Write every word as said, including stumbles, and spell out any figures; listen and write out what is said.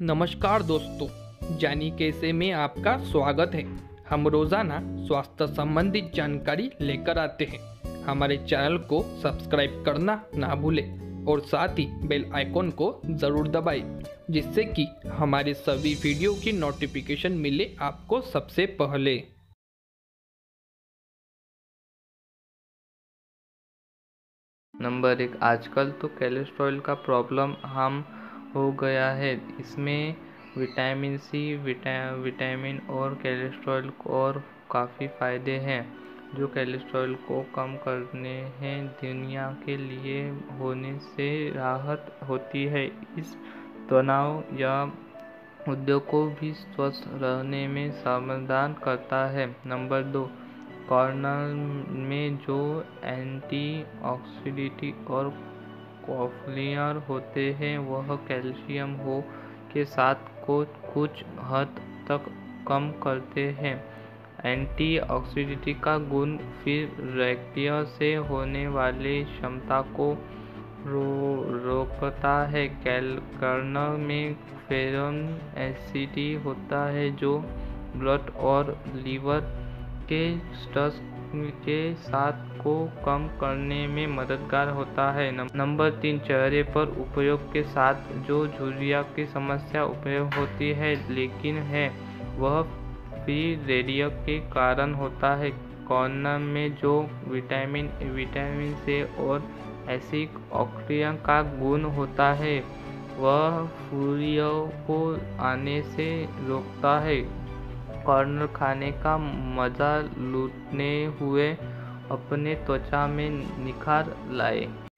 नमस्कार दोस्तों, जानी कैसे में आपका स्वागत है। हम रोज़ाना स्वास्थ्य संबंधित जानकारी लेकर आते हैं। हमारे चैनल को सब्सक्राइब करना ना भूलें और साथ ही बेल आइकॉन को ज़रूर दबाएं, जिससे कि हमारे सभी वीडियो की नोटिफिकेशन मिले आपको सबसे पहले। नंबर एक, आजकल तो कोलेस्ट्रॉल का प्रॉब्लम आम हो गया है। इसमें विटामिन सी, विटा विटामिन और कोलेस्ट्रॉल और काफ़ी फ़ायदे हैं जो कोलेस्ट्रॉल को कम करने हैं। दुनिया के लिए होने से राहत होती है। इस तनाव या उद्योग को भी स्वस्थ रहने में समाधान करता है। नंबर दो, कॉर्नल में जो एंटीऑक्सीडेंट और कॉफ्लियर होते हैं वह कैल्शियम हो के साथ को कुछ हद तक कम करते हैं। एंटीऑक्सीडेंट का गुण फिर बैक्टीरिया से होने वाली क्षमता को रो रोकता है। कर्नल में फेरिक एसिड होता है जो ब्लड और लीवर के स्ट्रेस के साथ को कम करने में मददगार होता है। नंबर तीन, चेहरे पर उपयोग के साथ जो झुर्रियाँ की समस्या उपयोग होती है लेकिन है वह फ्री रेडियो के कारण होता है। कॉर्नल में जो विटामिन विटामिन से और एसिड ऑक्सीजन का गुण होता है वह फुरियों को आने से रोकता है। कॉर्नल खाने का मजा लूटने हुए अपने त्वचा में निखार लाए।